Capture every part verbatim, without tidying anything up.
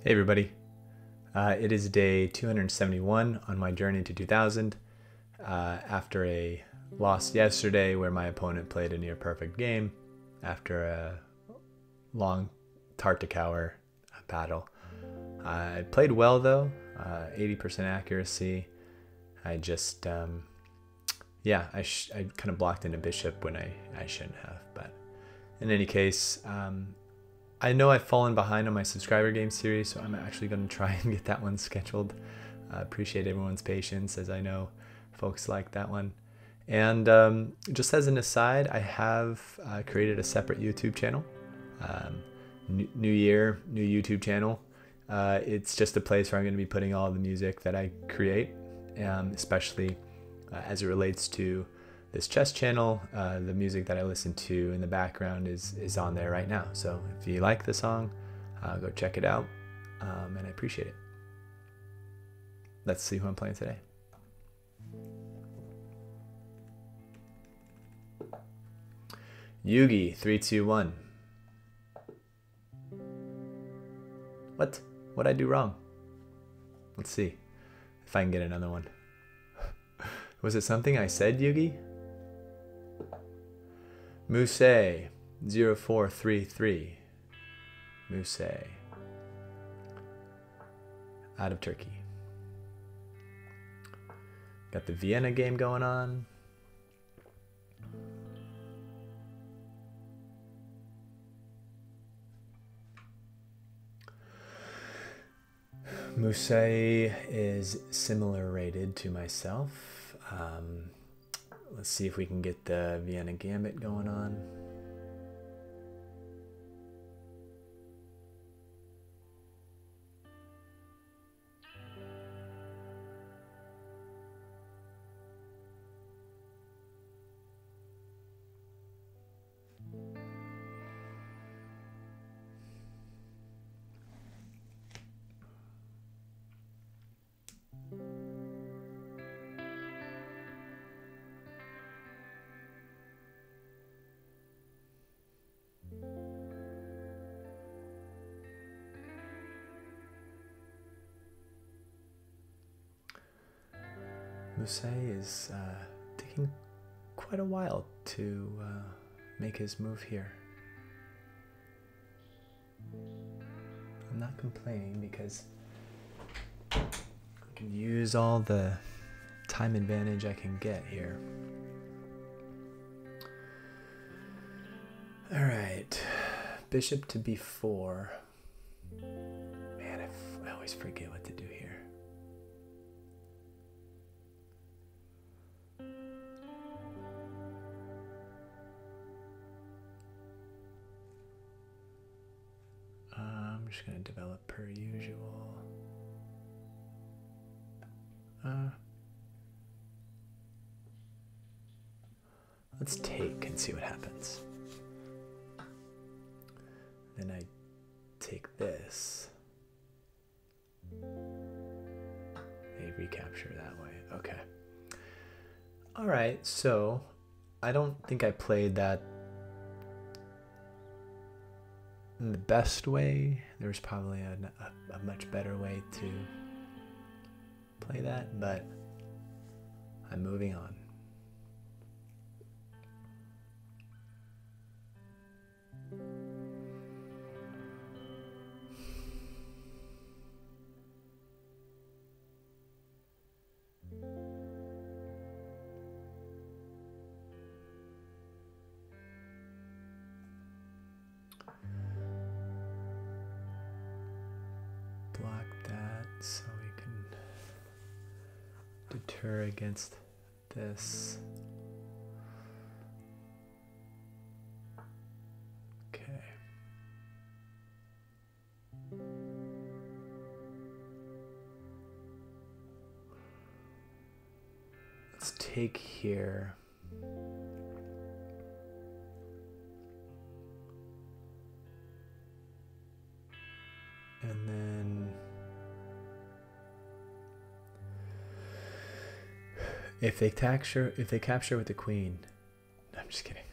Hey everybody, uh, it is day two hundred seventy-one on my journey to two thousand. Uh, after a loss yesterday where my opponent played a near perfect game after a long Tarctic hour battle. I played well though, uh, eighty percent accuracy. I just, um, yeah, I, sh I kind of blocked in a bishop when I, I shouldn't have, but in any case, um, I know I've fallen behind on my subscriber game series, so I'm actually going to try and get that one scheduled. I uh, appreciate everyone's patience, as I know folks like that one. And um, just as an aside, I have uh, created a separate YouTube channel. Um, new year, new YouTube channel. Uh, it's just a place where I'm going to be putting all the music that I create, um, especially uh, as it relates to this chess channel. Uh, the music that I listen to in the background is, is on there right now. So if you like the song, uh, go check it out, um, and I appreciate it. Let's see who I'm playing today. Yugi, three, two, one. What? What'd I do wrong? Let's see if I can get another one. Was it something I said, Yugi? Muse, zero four three three. Muse. Out of Turkey. Got the Vienna game going on. Muse is similar rated to myself. Um, let's see if we can get the Vienna Gambit going on. Muse is uh, taking quite a while to uh, make his move here. I'm not complaining because I can use all the time advantage I can get here. All right, bishop to b four. Man, I, f I always forget what to do here. I'm just going to develop per usual. Uh, let's take and see what happens. Then I take this. A recapture that way. Okay. All right. So I don't think I played that in the best way. There was probably a, a, a much better way to play that, but I'm moving on. Block that so we can deter against this. Okay. Let's take here. And then if they capture if they capture with the queen, I'm just kidding.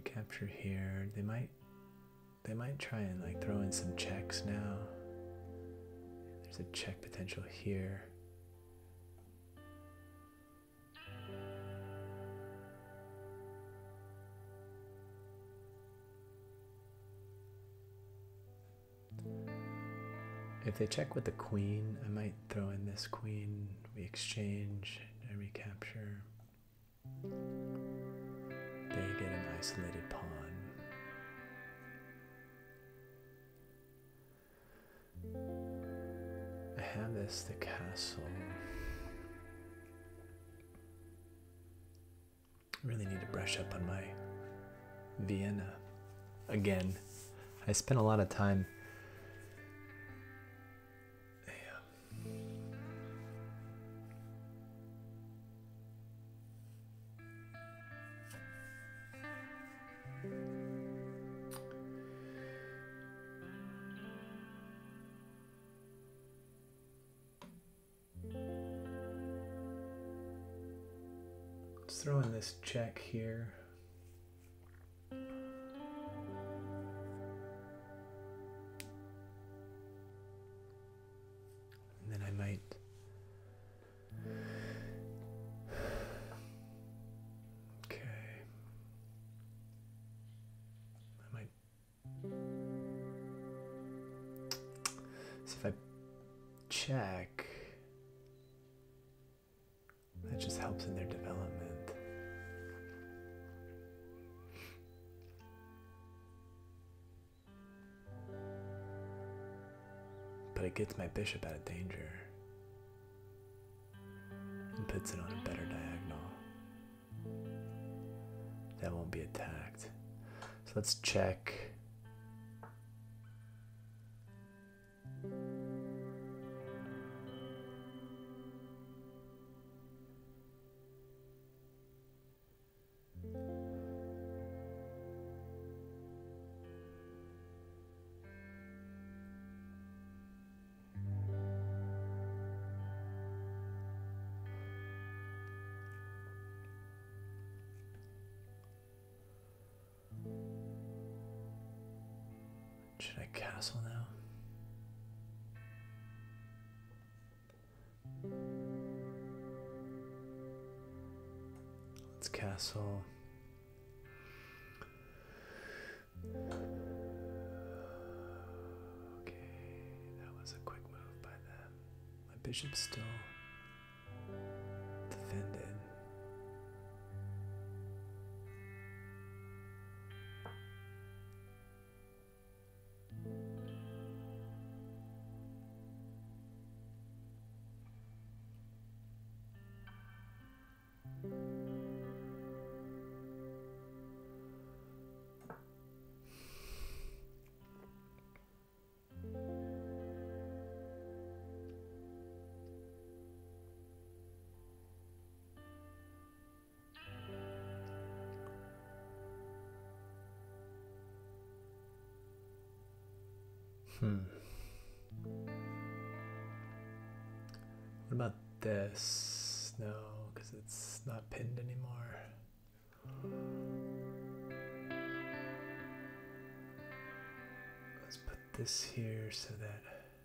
capture here. They might they might try and like throw in some checks now. There's a check potential here. If they check with the queen, I might throw in this queen. We exchange, I recapture. They get an isolated pawn. I have this, the castle. I really need to brush up on my Vienna. Again, I spent a lot of time Let's throw in this check here. And then I might okay. I might so if I check, that just helps in their development. But it gets my bishop out of danger and puts it on a better diagonal that won't be attacked. So let's check. Should I castle now? Let's castle. Okay, that was a quick move by them. My bishop's still defended. Hmm. What about this? No, because it's not pinned anymore. Let's put this here so that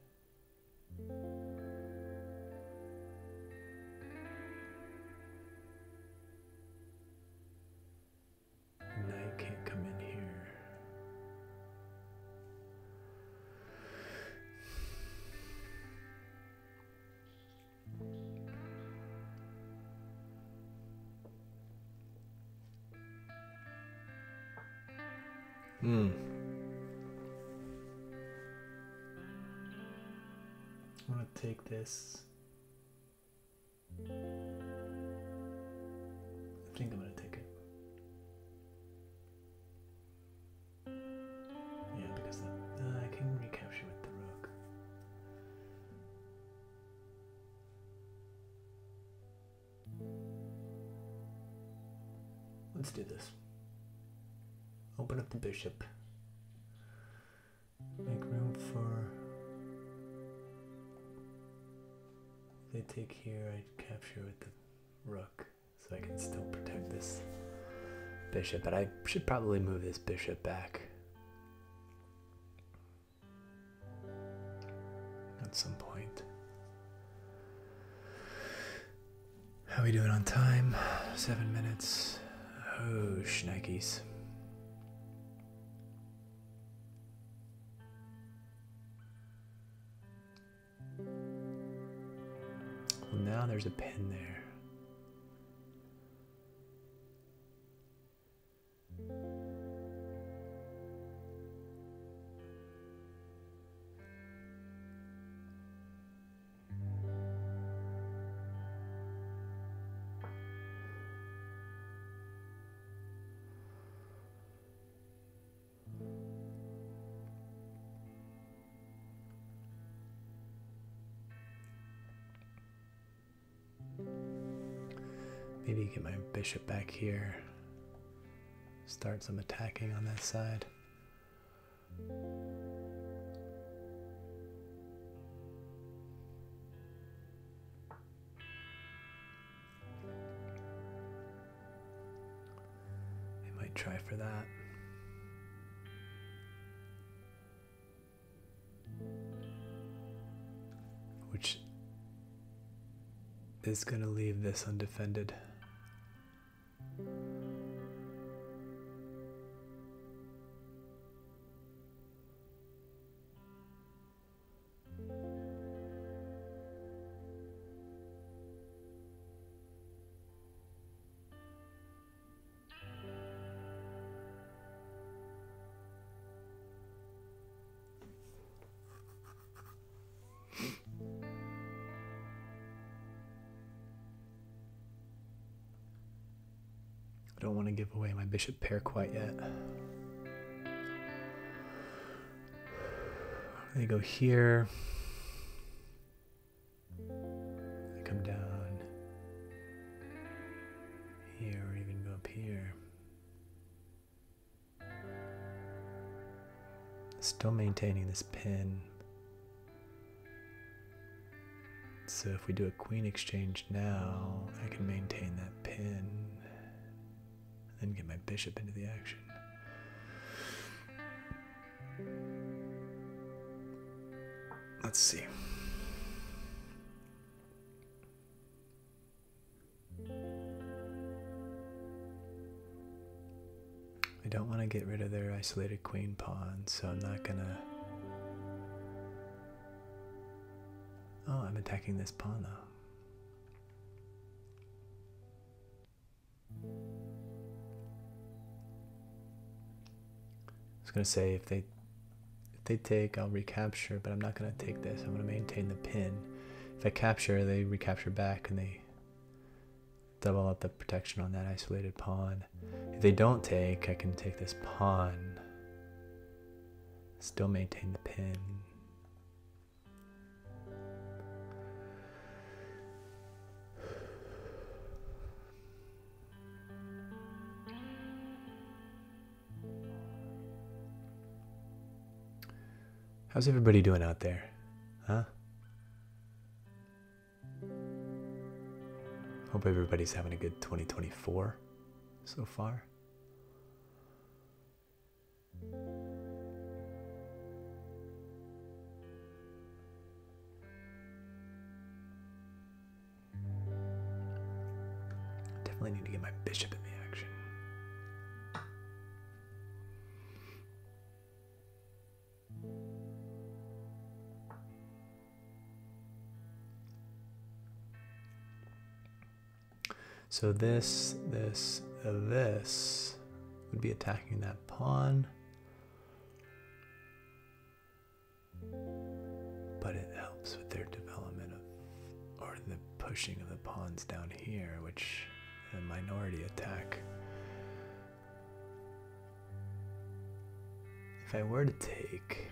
knight can't come in here. Hmm. I'm gonna take this. I think I'm gonna take it. Yeah, because the, uh, I can recapture with the rook. Let's do this. Open up the bishop. Make room for... If they take here, I capture with the rook, so I can still protect this bishop, but I should probably move this bishop back at some point. How are we doing on time? Seven minutes. Oh, shnikes. Well, now there's a pin there. Maybe get my bishop back here. Start some attacking on that side. I might try for that. Which is going to leave this undefended. I don't want to give away my bishop pair quite yet. They go here. I come down here, or even go up here. Still maintaining this pin. So if we do a queen exchange now, I can maintain that pin. And get my bishop into the action. Let's see. I don't want to get rid of their isolated queen pawn, so I'm not gonna... Oh, I'm attacking this pawn though. I was gonna say if they if they take, I'll recapture, but I'm not gonna take this. I'm gonna maintain the pin. If I capture, they recapture back and they double up the protection on that isolated pawn. If they don't take, I can take this pawn, still maintain the pin. How's everybody doing out there? Huh? Hope everybody's having a good twenty twenty-four so far. Definitely need to get my bishop in the action. So this, this, uh, this would be attacking that pawn, but it helps with their development of, or the pushing of the pawns down here, which is a minority attack. If I were to take,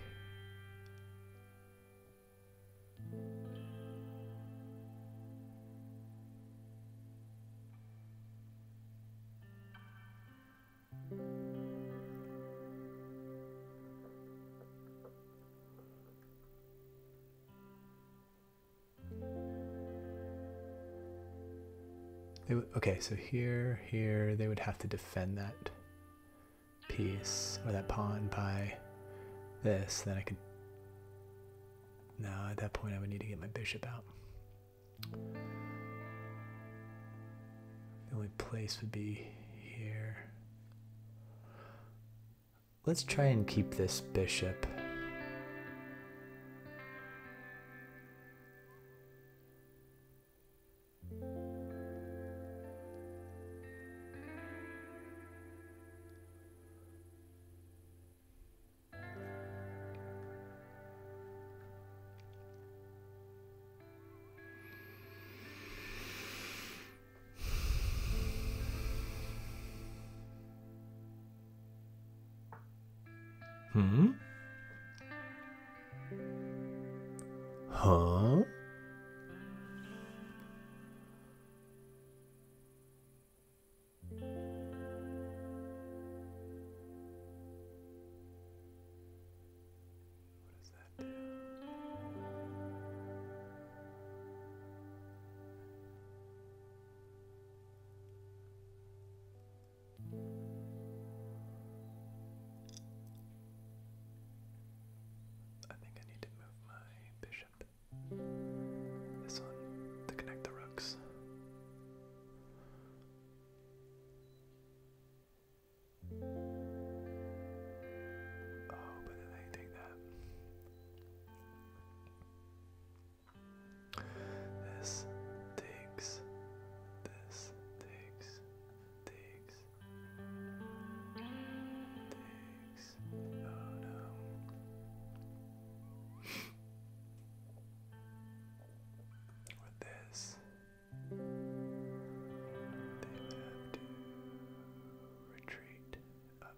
They w okay, so here, here, they would have to defend that piece or that pawn by this. Then I could. No, at that point I would need to get my bishop out. The only place would be here. Let's try and keep this bishop. Hmm? Huh? What does that do? I think I need to move my bishop. This one to connect the rooks. Oh, but then I take that. This takes. This takes. Takes. Takes. Oh no. With this, they would have to retreat up.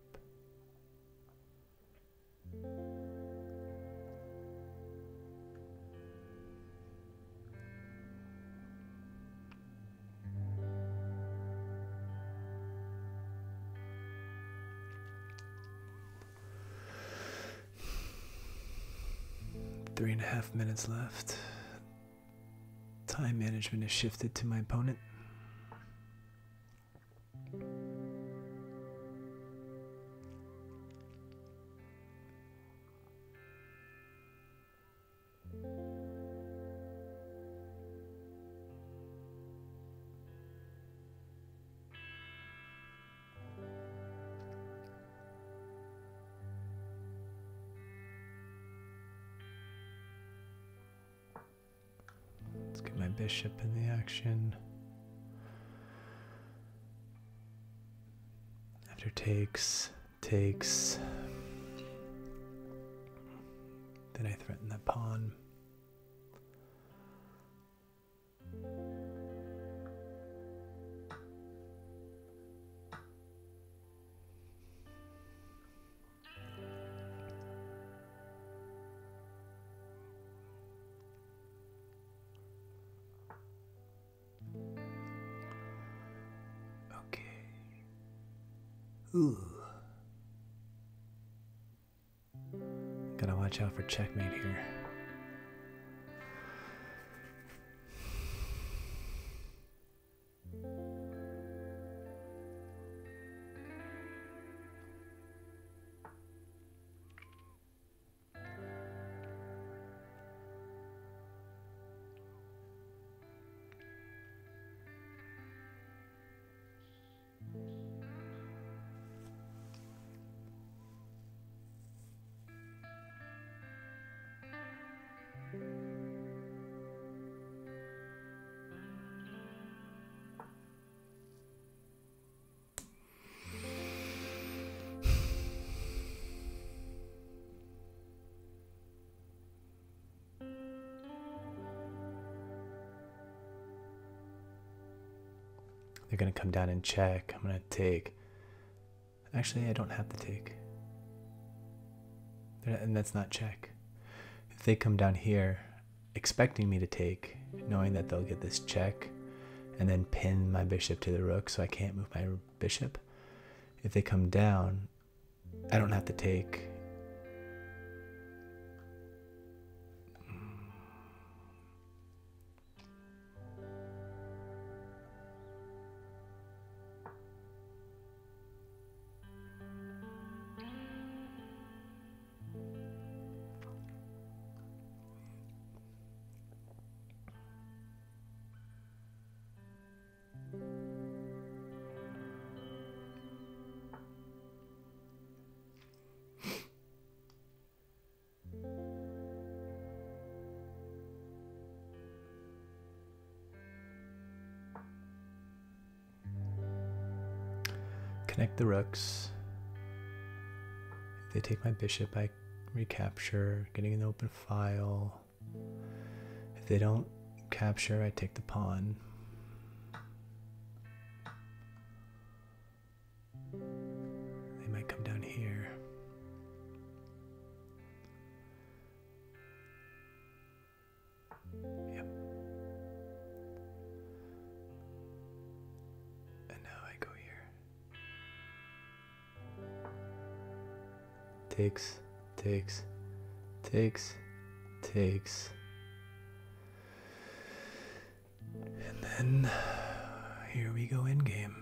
Three and a half minutes left. Time management is shifted to my opponent. Let's get my bishop in the action. After takes, takes. Then I threaten that pawn. Ooh. Gotta watch out for checkmate here. They're going to come down and check. I'm going to take. Actually, I don't have to take. And that's not check. If they come down here expecting me to take, knowing that they'll get this check, and then pin my bishop to the rook so I can't move my bishop. If they come down, I don't have to take. connect the rooks. If they take my bishop, I recapture, getting an open file. If they don't capture, I take the pawn. They might come down here. Yep. And now I go here. Takes, takes, takes, takes. And then here we go in game.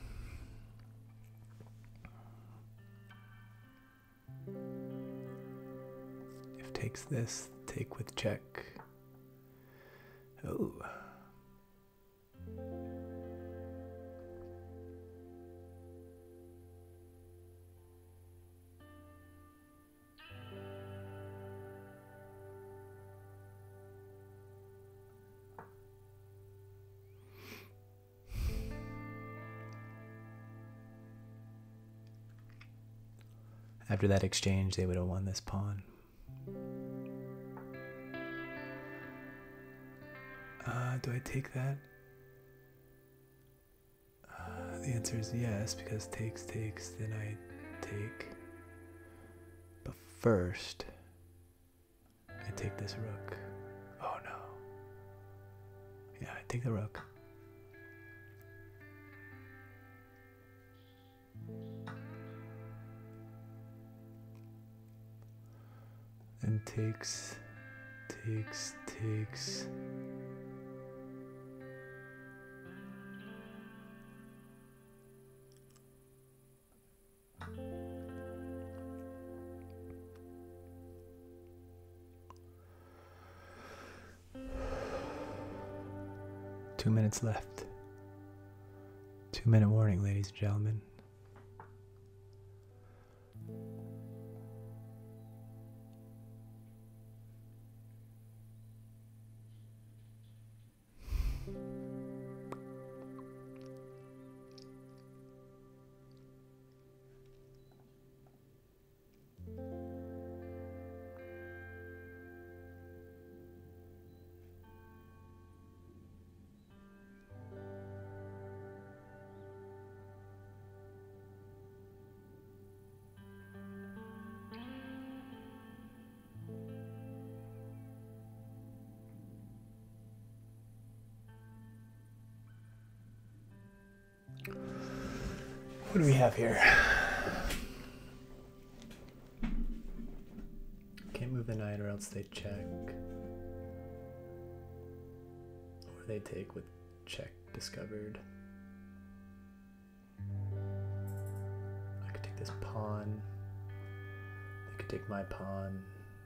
If takes this, take with check. Oh. After that exchange, they would have won this pawn. Uh, do I take that? Uh, the answer is yes, because takes, takes, then I take. But first, I take this rook. Oh no. Yeah, I take the rook. And takes, takes, takes. Two minutes left. Two minute warning, ladies and gentlemen. What do we have here? Can't move the knight or else they check. Or they take with check discovered. I could take this pawn. They could take my pawn.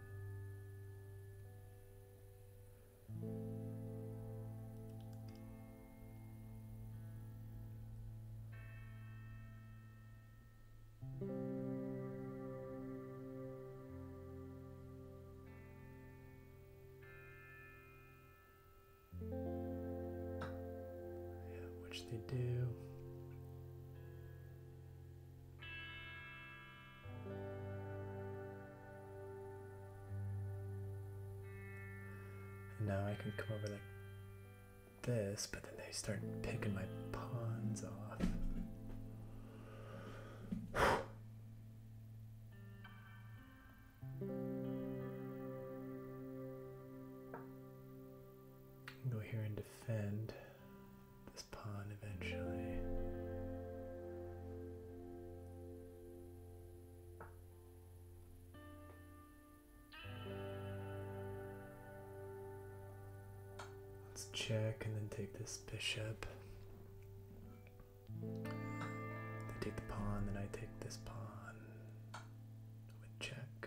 Which they do. And now I can come over like this, but then they start picking my pawns off. Go here and defend this pawn eventually. Let's check and then take this bishop. They take the pawn, then I take this pawn with check.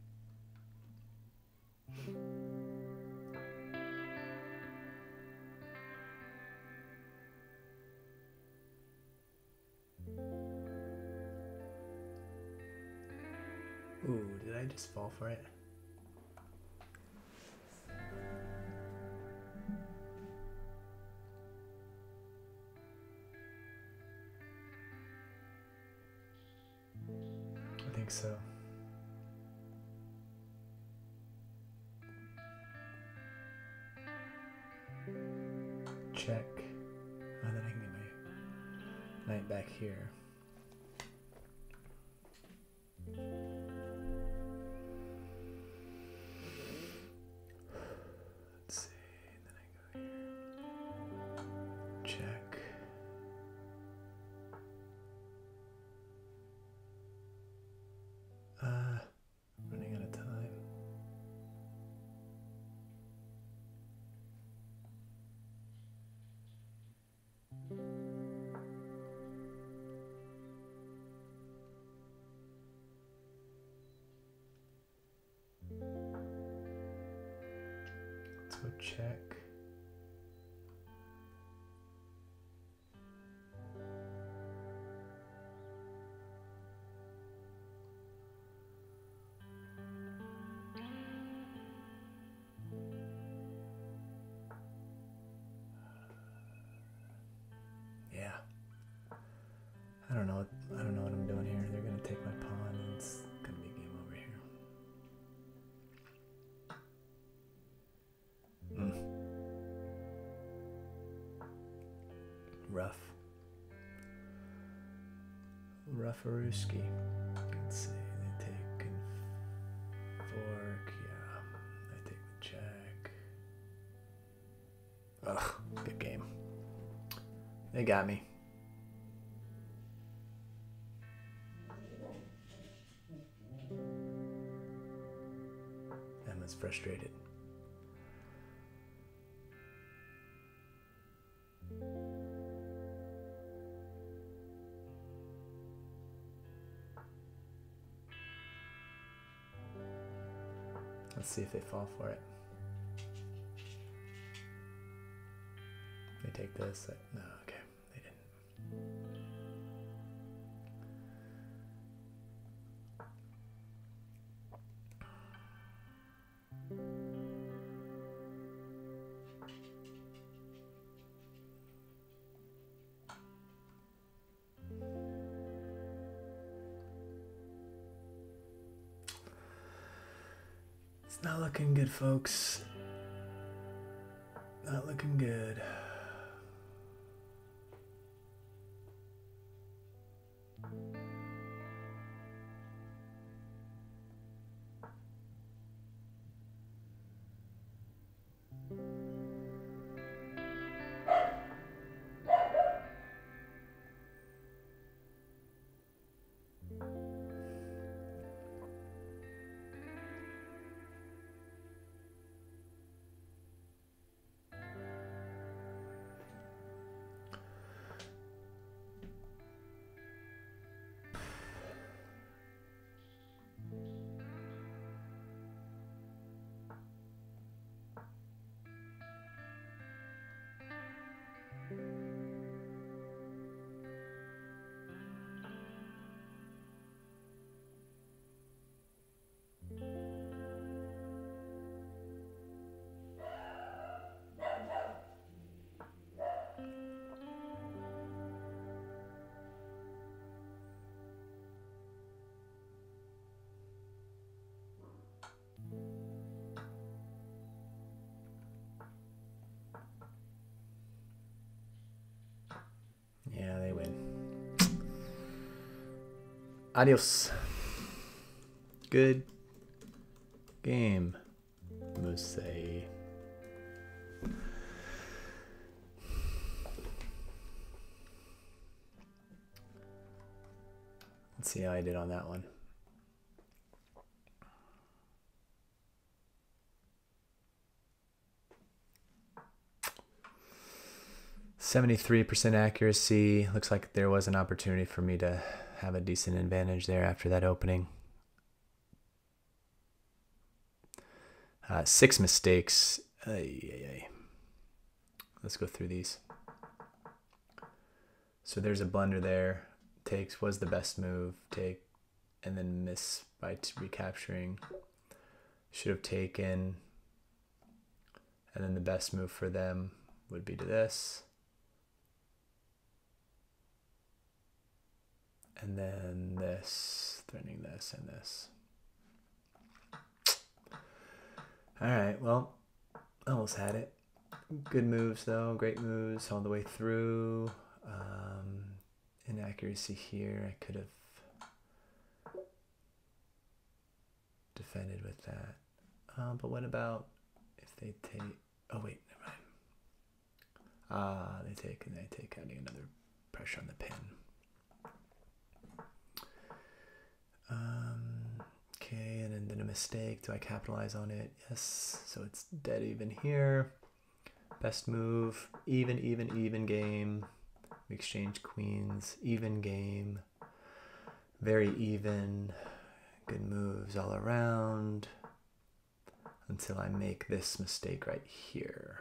Ooh, did I just fall for it? think so. Check. Oh, then I can get my knight back here. Let's see. Then I go here. Check. Uh, running out of time. Let's go check. Yeah. I don't know what I don't know what I'm doing here. They're gonna take my pawn and it's gonna be game over here. Mm. Rough. Rough-a-rooski. Let's see. They take and fork. Yeah. I take the check. Ugh. Good game. They got me. Emma's frustrated. Let's see if they fall for it. They take this. No, okay. They didn't. It's not looking good, folks. Not looking good. Yeah, they win. Adios. Good game, Muse. Let's see how I did on that one. seventy-three percent accuracy. Looks like there was an opportunity for me to have a decent advantage there after that opening. Uh, six mistakes. Ay, ay, ay. Let's go through these. So there's a blunder there. Takes was the best move. Take and then miss by t recapturing. Should have taken. And then the best move for them would be to this. and then this, threatening this and this. All right, well, almost had it. Good moves though, great moves all the way through. Um, inaccuracy here, I could have defended with that. Uh, but what about if they take, oh wait, never mind. Ah, uh, they take, and they take, adding another pressure on the pin. Um, okay, and then a mistake. Do I capitalize on it? Yes. So it's dead even here. Best move. Even, even, even game. We exchange queens. Even game. Very even. Good moves all around. Until I make this mistake right here.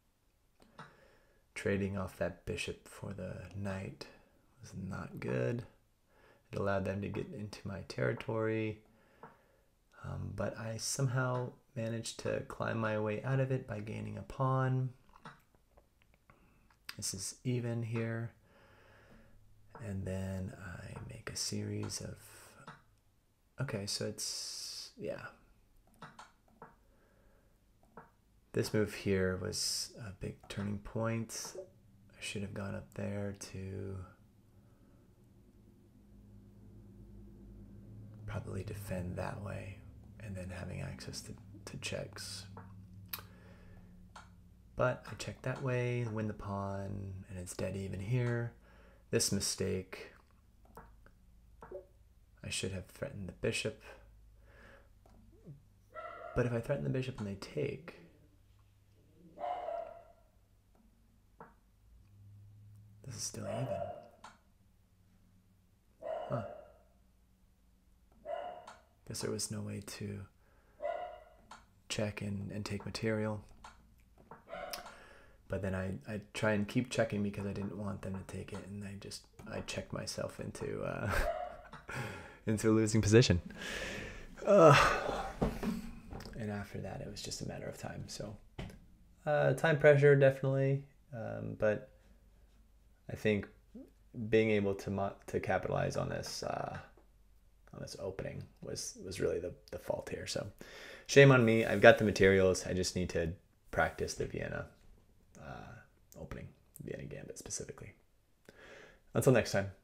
Trading off that bishop for the knight was not good. It allowed them to get into my territory, um, but I somehow managed to climb my way out of it by gaining a pawn. This is even here, and then I make a series of, okay, so it's, yeah. This move here was a big turning point. I should have gone up there to probably defend that way and then having access to, to checks. But I check that way, win the pawn, and it's dead even here. This mistake, I should have threatened the bishop. But if I threaten the bishop and they take, this is still even. Huh. Guess there was no way to check and, and take material. But then I, I try and keep checking because I didn't want them to take it, and I just I checked myself into uh, into a losing position. Uh, and after that, it was just a matter of time. So uh, time pressure definitely, um, but I think being able to mo to capitalize on this uh, on this opening was was really the the fault here. So shame on me. I've got the materials. I just need to practice the Vienna uh, opening, Vienna Gambit specifically. Until next time.